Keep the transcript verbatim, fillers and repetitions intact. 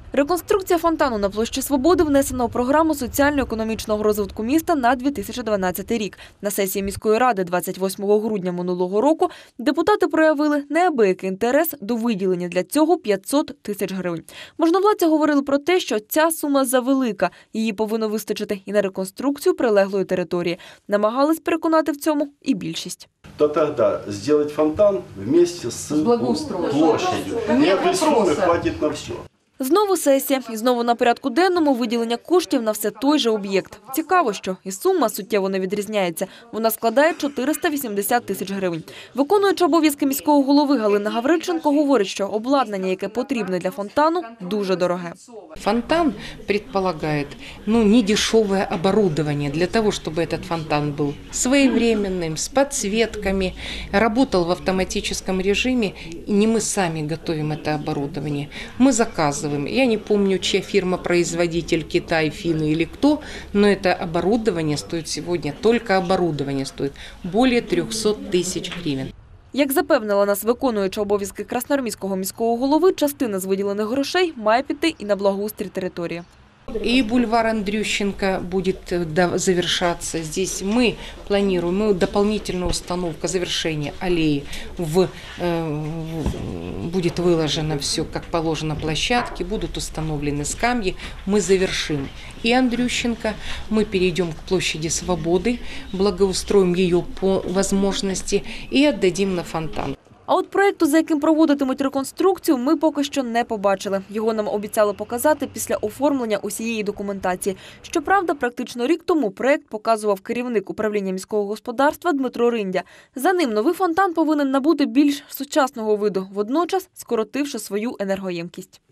Реконструкція фонтану на площі Свободи внесена у програму соціально-економічного розвитку міста на дві тисячі дванадцятий рік. На сесії міської ради двадцять восьмого грудня минулого року депутати проявили неабиякий інтерес до виділення для цього п'ятсот тисяч гривень. Можновладці говорили про те, що ця сума завелика, її повинно вистачити і на реконструкцію прилеглої території. Намагались переконати в цьому і більшість. То тогда сделать фонтан вместе с площадью. Этой суммы хватит на все. Знову сесія. І знову на порядку денному виділення коштів на все той же об'єкт. Цікаво, що і сума суттєво не відрізняється. Вона складає чотириста вісімдесят тисяч гривень. Виконуючи обов'язки міського голови Галина Гаврильченко говорить, що обладнання, яке потрібне для фонтану, дуже дороге. Фонтан предполагает ну, недешевое оборудование для того, чтобы этот фонтан был своевременным, с подсветками, работал в автоматическом режиме. И не мы сами готовим это оборудование, мы заказываем. Я не помню, чья фирма-производитель, Китай, финны или кто, но это оборудование стоит сегодня, только оборудование стоит более трехсот тысяч гривен. Як запевнила нас виконуюча обов'язки Красноармійського міського голови, частина з виділених грошей має піти і на благоустрій території. И бульвар Андрющенко будет завершаться. Здесь мы планируем мы дополнительную установку завершения аллеи. В, э, будет выложено все, как положено, площадки, будут установлены скамьи. Мы завершим и Андрющенко. Мы перейдем к площади Свободы, благоустроим ее по возможности и отдадим на фонтан. А от проєкту, за яким проводитимуть реконструкцію, ми поки що не побачили. Його нам обіцяли показати після оформлення усієї документації. Щоправда, практично рік тому проєкт показував керівник управління міського господарства Дмитро Риндя. За ним новий фонтан повинен набути більш сучасного виду, водночас скоротивши свою енергоємкість.